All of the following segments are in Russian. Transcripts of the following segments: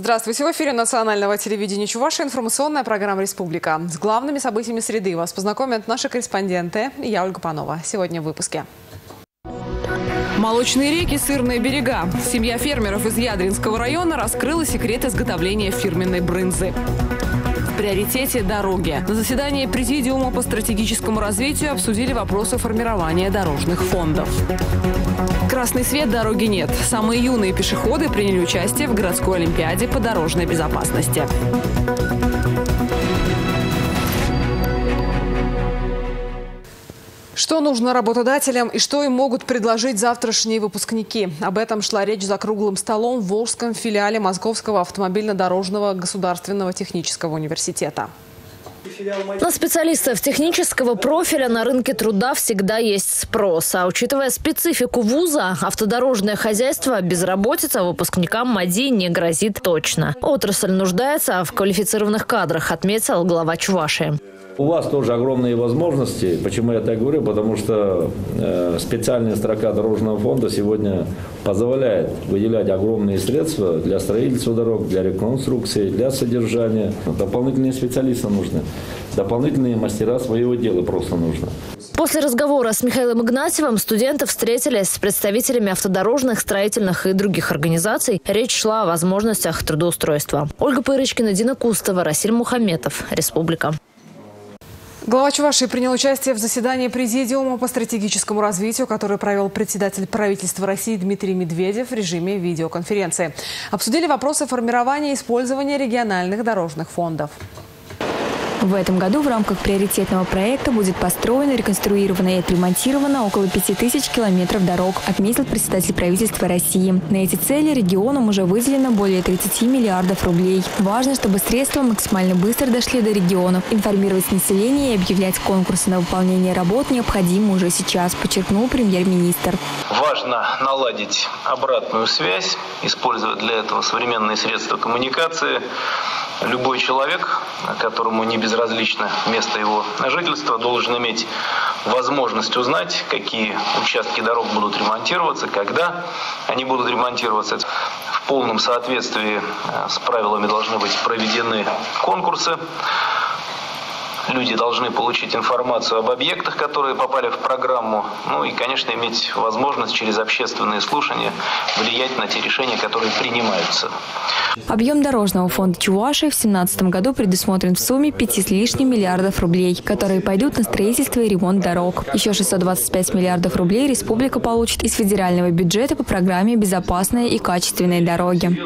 Здравствуйте! В эфире национального телевидения Чувашия информационная программа «Республика». С главными событиями среды вас познакомят наши корреспонденты. И я, Ольга Панова. Сегодня в выпуске. Молочные реки, сырные берега. Семья фермеров из Ядринского района раскрыла секрет изготовления фирменной брынзы. В приоритете – дороги. На заседании Президиума по стратегическому развитию обсудили вопросы формирования дорожных фондов. Красный свет, дороги нет. Самые юные пешеходы приняли участие в городской олимпиаде по дорожной безопасности. Что нужно работодателям и что им могут предложить завтрашние выпускники? Об этом шла речь за круглым столом в Волжском филиале Московского автомобильно-дорожного государственного технического университета. На специалистов технического профиля на рынке труда всегда есть спрос. А учитывая специфику вуза, автодорожное хозяйство, безработица выпускникам МАДИ не грозит точно. Отрасль нуждается в квалифицированных кадрах, отметил глава Чувашии. У вас тоже огромные возможности. Почему я так говорю? Потому что специальная строка дорожного фонда сегодня позволяет выделять огромные средства для строительства дорог, для реконструкции, для содержания. Дополнительные специалисты нужны. Дополнительные мастера своего дела просто нужно. После разговора с Михаилом Игнатьевым студенты встретились с представителями автодорожных, строительных и других организаций. Речь шла о возможностях трудоустройства. Ольга Пырочкина, Дина Кустова, Расиль Мухамметов. Республика. Глава Чувашии принял участие в заседании Президиума по стратегическому развитию, который провел председатель правительства России Дмитрий Медведев в режиме видеоконференции. Обсудили вопросы формирования и использования региональных дорожных фондов. В этом году в рамках приоритетного проекта будет построено, реконструировано и отремонтировано около 5000 километров дорог, отметил председатель правительства России. На эти цели регионам уже выделено более 30 миллиардов рублей. Важно, чтобы средства максимально быстро дошли до регионов. Информировать население и объявлять конкурсы на выполнение работ необходимо уже сейчас, подчеркнул премьер-министр. Важно наладить обратную связь, использовать для этого современные средства коммуникации. Любой человек, которому не безразлично место его жительства, должен иметь возможность узнать, какие участки дорог будут ремонтироваться, когда они будут ремонтироваться. В полном соответствии с правилами должны быть проведены конкурсы. Люди должны получить информацию об объектах, которые попали в программу. Ну и, конечно, иметь возможность через общественные слушания влиять на те решения, которые принимаются. Объем дорожного фонда Чувашии в 2017 году предусмотрен в сумме 5 с лишним миллиардов рублей, которые пойдут на строительство и ремонт дорог. Еще 625 миллиардов рублей республика получит из федерального бюджета по программе «Безопасные и качественные дороги».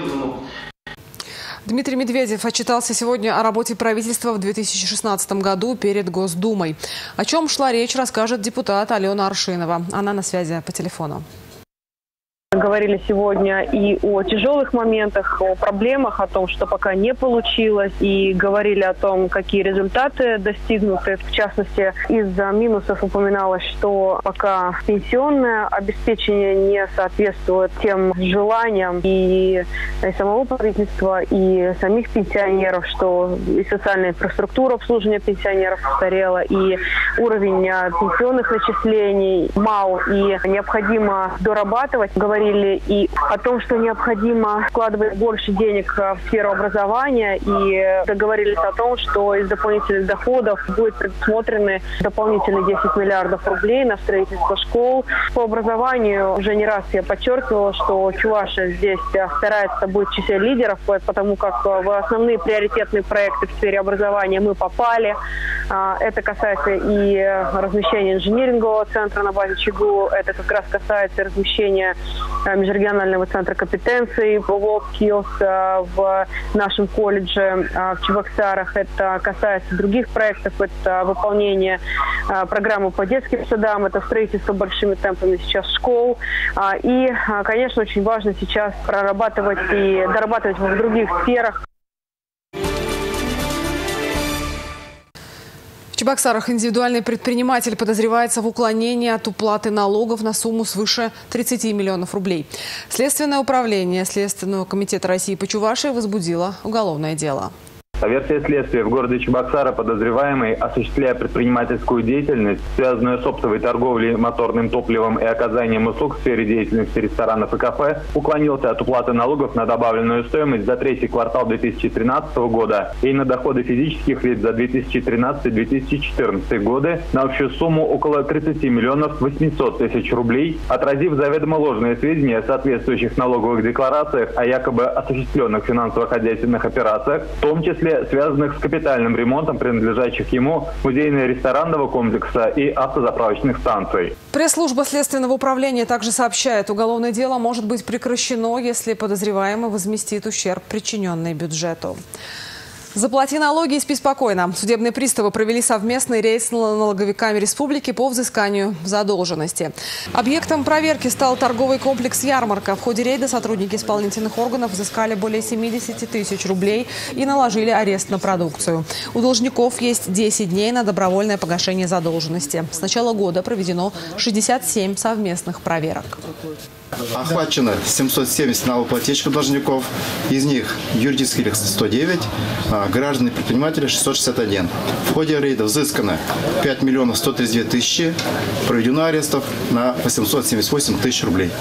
Дмитрий Медведев отчитался сегодня о работе правительства в 2016 году перед Госдумой. О чем шла речь, расскажет депутат Алена Аршинова. Она на связи по телефону. Говорили сегодня и о тяжелых моментах, о проблемах, о том, что пока не получилось, и говорили о том, какие результаты достигнуты. В частности, из-за минусов упоминалось, что пока пенсионное обеспечение не соответствует тем желаниям и самого правительства, и самих пенсионеров, что и социальная инфраструктура обслуживания пенсионеров устарела, и уровень пенсионных начислений мал, и необходимо дорабатывать. Говорили и о том, что необходимо вкладывать больше денег в сферу образования, и договорились о том, что из дополнительных доходов будет предусмотрены дополнительные 10 миллиардов рублей на строительство школ. По образованию уже не раз я подчеркивала, что Чувашия здесь старается быть в числе лидеров, потому как в основные приоритетные проекты в сфере образования мы попали. Это касается и размещения инжинирингового центра на базе ЧГУ, это как раз касается размещения межрегионального центра компетенций в Волжском в нашем колледже в Чебоксарах. Это касается других проектов, это выполнение программы по детским садам, это строительство большими темпами сейчас школ. И, конечно, очень важно сейчас прорабатывать и дорабатывать в других сферах. В Чебоксарах индивидуальный предприниматель подозревается в уклонении от уплаты налогов на сумму свыше 30 миллионов рублей. Следственное управление Следственного комитета России по Чувашии возбудило уголовное дело. По версии следствия, в городе Чебоксары подозреваемый, осуществляя предпринимательскую деятельность, связанную с оптовой торговлей моторным топливом и оказанием услуг в сфере деятельности ресторанов и кафе, уклонился от уплаты налогов на добавленную стоимость за третий квартал 2013 года и на доходы физических лиц за 2013-2014 годы на общую сумму около 30 миллионов 800 тысяч рублей, отразив заведомо ложные сведения о соответствующих налоговых декларациях о якобы осуществленных финансово-хозяйственных операциях, в том числе связанных с капитальным ремонтом принадлежащих ему музейно-ресторанного комплекса и автозаправочных станций. Пресс-служба Следственного управления также сообщает, уголовное дело может быть прекращено, если подозреваемый возместит ущерб, причиненный бюджету. Заплати налоги и спи спокойно. Судебные приставы провели совместный рейд с налоговиками республики по взысканию задолженности. Объектом проверки стал торговый комплекс «Ярмарка». В ходе рейда сотрудники исполнительных органов взыскали более 70 тысяч рублей и наложили арест на продукцию. У должников есть 10 дней на добровольное погашение задолженности. С начала года проведено 67 совместных проверок. Охвачено 770 налогоплательщиков должников, из них юридических лиц 109, граждан и предпринимателей 661. В ходе рейда взыскано 5 миллионов 132 тысячи, проведено арестов на 878 тысяч рублей.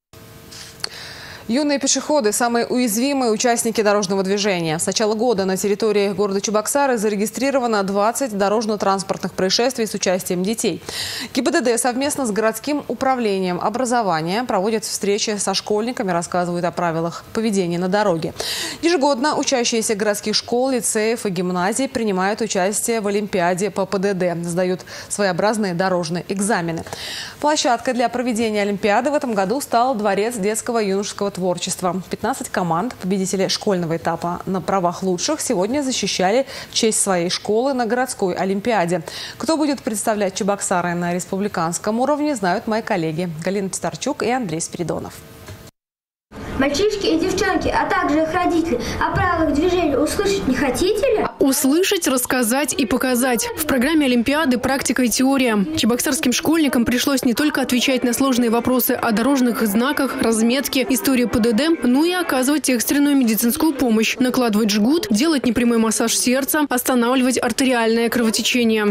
Юные пешеходы – самые уязвимые участники дорожного движения. С начала года на территории города Чебоксары зарегистрировано 20 дорожно-транспортных происшествий с участием детей. ГИБДД совместно с городским управлением образования проводят встречи со школьниками, рассказывают о правилах поведения на дороге. Ежегодно учащиеся городских школ, лицеев и гимназий принимают участие в Олимпиаде по ПДД, сдают своеобразные дорожные экзамены. Площадкой для проведения Олимпиады в этом году стал Дворец детского и юношеского творчества. 15 команд, победители школьного этапа на правах лучших, сегодня защищали честь своей школы на городской Олимпиаде. Кто будет представлять Чебоксары на республиканском уровне, знают мои коллеги Галина Титарчук и Андрей Спиридонов. Мальчишки и девчонки, а также их родители, о правилах движения услышать не хотите ли? Услышать, рассказать и показать. В программе Олимпиады практика и теория. Чебоксарским школьникам пришлось не только отвечать на сложные вопросы о дорожных знаках, разметке, истории ПДД, но и оказывать экстренную медицинскую помощь, накладывать жгут, делать непрямой массаж сердца, останавливать артериальное кровотечение.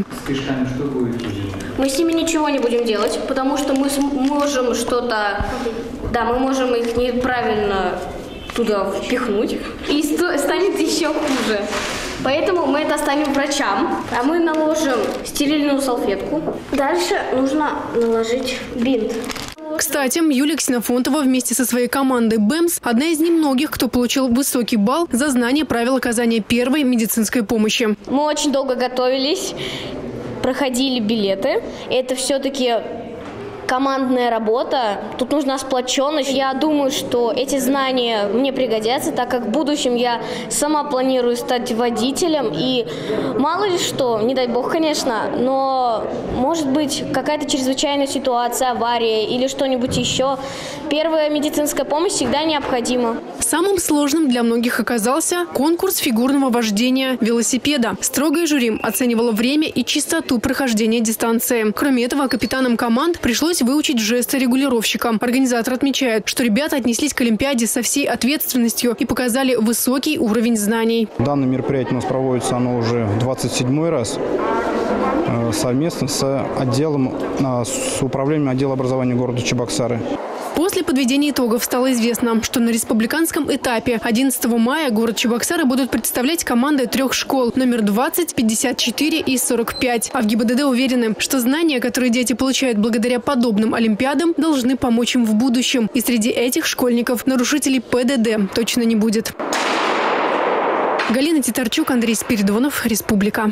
Мы с ними ничего не будем делать, потому что мы можем что-то... Да, мы можем их неправильно туда впихнуть, и станет еще хуже. Поэтому мы это оставим врачам, а мы наложим стерильную салфетку. Дальше нужно наложить бинт. Кстати, Юлия Ксенофонтова вместе со своей командой БЭМС – одна из немногих, кто получил высокий балл за знание правил оказания первой медицинской помощи. Мы очень долго готовились, проходили билеты. Это все-таки... командная работа, тут нужна сплоченность. Я думаю, что эти знания мне пригодятся, так как в будущем я сама планирую стать водителем. И мало ли что, не дай бог, конечно, но может быть какая-то чрезвычайная ситуация, авария или что-нибудь еще. Первая медицинская помощь всегда необходима. Самым сложным для многих оказался конкурс фигурного вождения велосипеда. Строгое жюри оценивало время и частоту прохождения дистанции. Кроме этого, капитанам команд пришлось выучить жесты регулировщика. Организатор отмечает, что ребята отнеслись к Олимпиаде со всей ответственностью и показали высокий уровень знаний. Данное мероприятие у нас проводится уже в 27-й раз совместно с управлением отдела образования города Чебоксары. После подведения итогов стало известно, что на республиканском этапе 11 мая город Чебоксары будут представлять команды 3 школ номер 20, 54 и 45. А в ГИБДД уверены, что знания, которые дети получают благодаря подобным олимпиадам, должны помочь им в будущем. И среди этих школьников нарушителей ПДД точно не будет. Галина Титарчук, Андрей Спиридонов, Республика.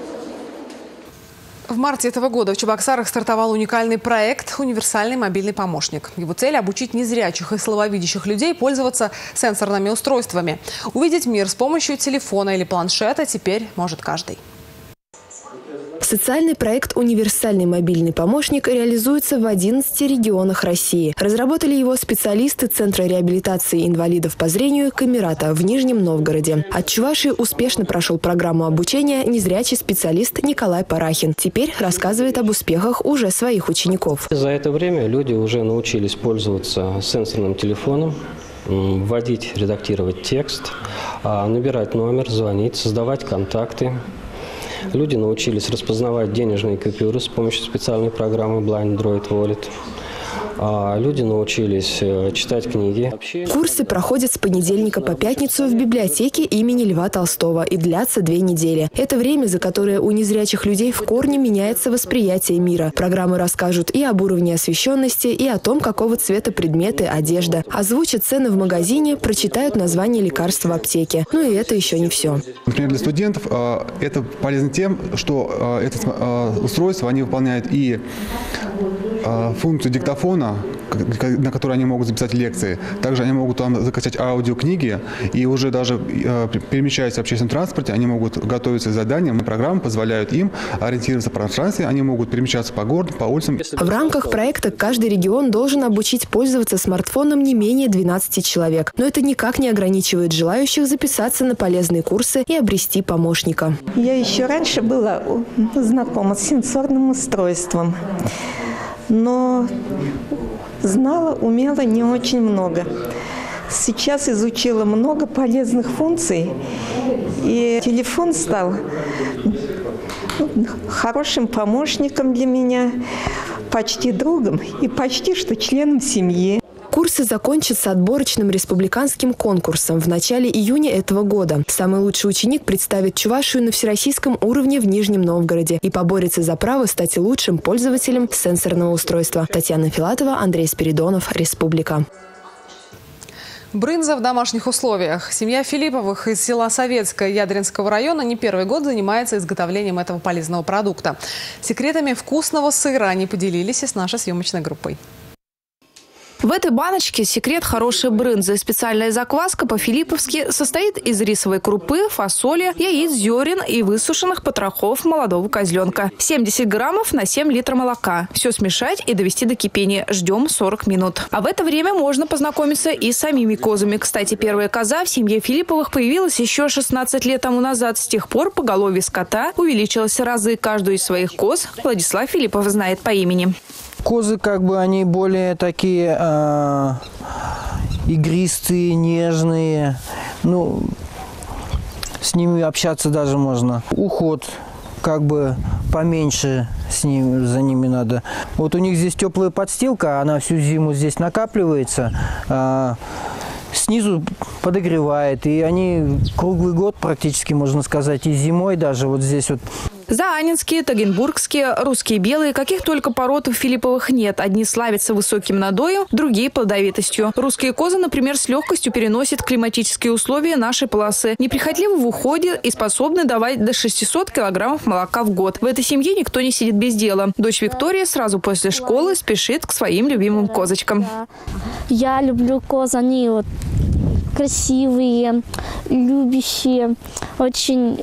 В марте этого года в Чебоксарах стартовал уникальный проект «Универсальный мобильный помощник». Его цель – обучить незрячих и слабовидящих людей пользоваться сенсорными устройствами. Увидеть мир с помощью телефона или планшета теперь может каждый. Социальный проект «Универсальный мобильный помощник» реализуется в 11 регионах России. Разработали его специалисты Центра реабилитации инвалидов по зрению «Камерата» в Нижнем Новгороде. От Чувашии успешно прошел программу обучения незрячий специалист Николай Парахин. Теперь рассказывает об успехах уже своих учеников. За это время люди уже научились пользоваться сенсорным телефоном, вводить, редактировать текст, набирать номер, звонить, создавать контакты. Люди научились распознавать денежные купюры с помощью специальной программы Blind Droid Wallet. Люди научились читать книги. Курсы проходят с понедельника по пятницу в библиотеке имени Льва Толстого и длятся 2 недели. Это время, за которое у незрячих людей в корне меняется восприятие мира. Программы расскажут и об уровне освещенности, и о том, какого цвета предметы, одежда. Озвучат цены в магазине, прочитают название лекарств в аптеке. Ну и это еще не все. Например, для студентов это полезно тем, что это устройство они выполняют и функцию диктофона, на которой они могут записать лекции. Также они могут там закачать аудиокниги и уже даже перемещаясь в общественном транспорте, они могут готовиться к заданиям. Программы позволяют им ориентироваться в пространстве, они могут перемещаться по городу, по улицам. В рамках проекта каждый регион должен обучить пользоваться смартфоном не менее 12 человек. Но это никак не ограничивает желающих записаться на полезные курсы и обрести помощника. Я еще раньше была знакома с сенсорным устройством, но знала, умела не очень много. Сейчас изучила много полезных функций, и телефон стал хорошим помощником для меня, почти другом и почти что членом семьи. Курсы закончатся отборочным республиканским конкурсом в начале июня этого года. Самый лучший ученик представит Чувашию на всероссийском уровне в Нижнем Новгороде и поборется за право стать лучшим пользователем сенсорного устройства. Татьяна Филатова, Андрей Спиридонов, Республика. Брынза в домашних условиях. Семья Филипповых из села Советское Ядринского района не первый год занимается изготовлением этого полезного продукта. Секретами вкусного сыра они поделились и с нашей съемочной группой. В этой баночке секрет хорошей брынзы. Специальная закваска по-филипповски состоит из рисовой крупы, фасоли, яиц, зерен и высушенных потрохов молодого козленка. 70 граммов на 7 литров молока. Все смешать и довести до кипения. Ждем 40 минут. А в это время можно познакомиться и с самими козами. Кстати, первая коза в семье Филипповых появилась еще 16 лет тому назад. С тех пор поголовье скота увеличилось в разы. Каждую из своих коз Владислав Филиппов знает по имени. Козы, они более такие игристые, нежные. С ними общаться даже можно. Уход поменьше за ними надо. Вот у них здесь теплая подстилка, она всю зиму здесь накапливается. Снизу подогревает, и они круглый год практически, можно сказать, и зимой даже вот здесь вот. Заанинские, тагенбургские, русские белые, каких только пород у Филипповых нет. Одни славятся высоким надоем, другие – плодовитостью. Русские козы, например, с легкостью переносят климатические условия нашей полосы, неприхотливы в уходе и способны давать до 600 килограммов молока в год. В этой семье никто не сидит без дела. Дочь Виктория сразу после школы спешит к своим любимым козочкам. Я люблю коз, они красивые, любящие, очень...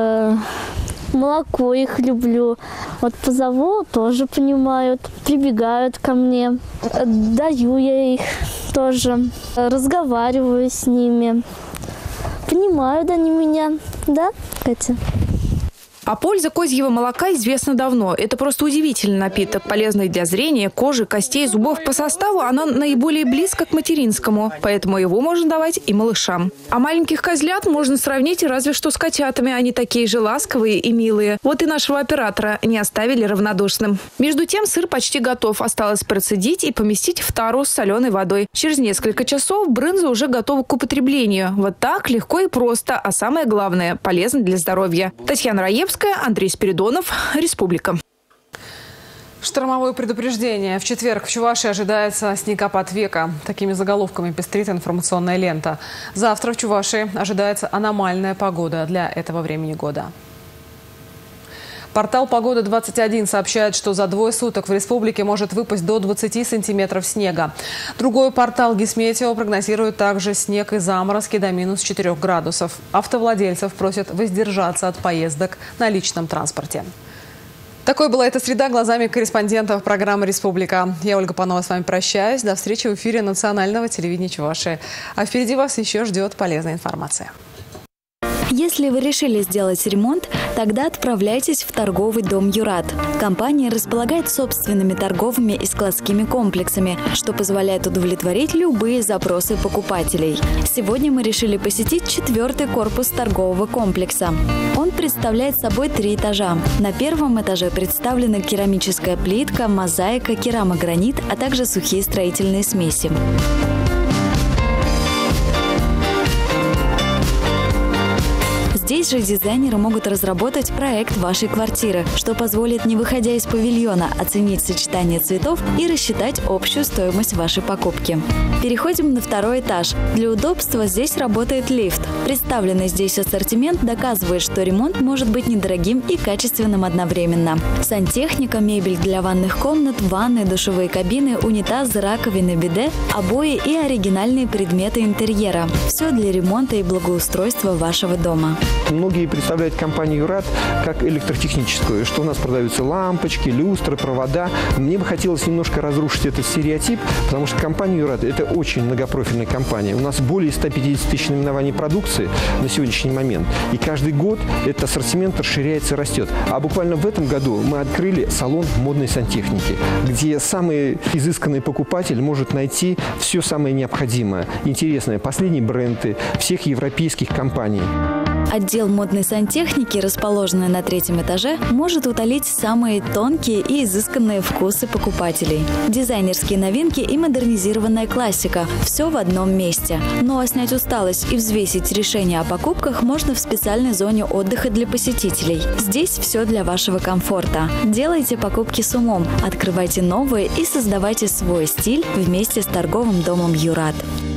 Молоко их люблю. Вот позову, тоже понимают, прибегают ко мне. Даю я их тоже, разговариваю с ними. Понимают они меня, да, Катя? А польза козьего молока известна давно. Это просто удивительный напиток, полезный для зрения, кожи, костей, зубов. По составу оно наиболее близко к материнскому, поэтому его можно давать и малышам. А маленьких козлят можно сравнить разве что с котятами. Они такие же ласковые и милые. Вот и нашего оператора не оставили равнодушным. Между тем сыр почти готов. Осталось процедить и поместить в тару с соленой водой. Через несколько часов брынза уже готова к употреблению. Вот так легко и просто, а самое главное – полезно для здоровья. Татьяна Раевская, Андрей Спиридонов, Республика. Штормовое предупреждение. В четверг в Чувашии ожидается снегопад века. Такими заголовками пестрит информационная лента. Завтра в Чувашии ожидается аномальная погода для этого времени года. Портал «Погода-21» сообщает, что за 2 суток в республике может выпасть до 20 сантиметров снега. Другой портал «Гисметео» прогнозирует также снег и заморозки до минус 4 градусов. Автовладельцев просят воздержаться от поездок на личном транспорте. Такой была эта среда глазами корреспондентов программы «Республика». Я, Ольга Панова, с вами прощаюсь. До встречи в эфире национального телевидения Чувашии. А впереди вас еще ждет полезная информация. Если вы решили сделать ремонт, тогда отправляйтесь в торговый дом «Юрат». Компания располагает собственными торговыми и складскими комплексами, что позволяет удовлетворить любые запросы покупателей. Сегодня мы решили посетить 4-й корпус торгового комплекса. Он представляет собой 3 этажа. На 1-м этаже представлены керамическая плитка, мозаика, керамогранит, а также сухие строительные смеси. Здесь же дизайнеры могут разработать проект вашей квартиры, что позволит, не выходя из павильона, оценить сочетание цветов и рассчитать общую стоимость вашей покупки. Переходим на 2-й этаж. Для удобства здесь работает лифт. Представленный здесь ассортимент доказывает, что ремонт может быть недорогим и качественным одновременно. Сантехника, мебель для ванных комнат, ванны, душевые кабины, унитазы, раковины, биде, обои и оригинальные предметы интерьера. Все для ремонта и благоустройства вашего дома. Многие представляют компанию «Юрат» как электротехническую, что у нас продаются лампочки, люстры, провода. Мне бы хотелось немножко разрушить этот стереотип, потому что компания «Юрат» – это очень многопрофильная компания. У нас более 150 тысяч наименований продукции на сегодняшний момент. И каждый год этот ассортимент расширяется и растет. А буквально в этом году мы открыли салон модной сантехники, где самый изысканный покупатель может найти все самое необходимое, интересное, последние бренды всех европейских компаний. Отдел модной сантехники, расположенный на 3-м этаже, может утолить самые тонкие и изысканные вкусы покупателей. Дизайнерские новинки и модернизированная классика – все в одном месте. Ну а снять усталость и взвесить решение о покупках можно в специальной зоне отдыха для посетителей. Здесь все для вашего комфорта. Делайте покупки с умом, открывайте новые и создавайте свой стиль вместе с торговым домом «Юрат».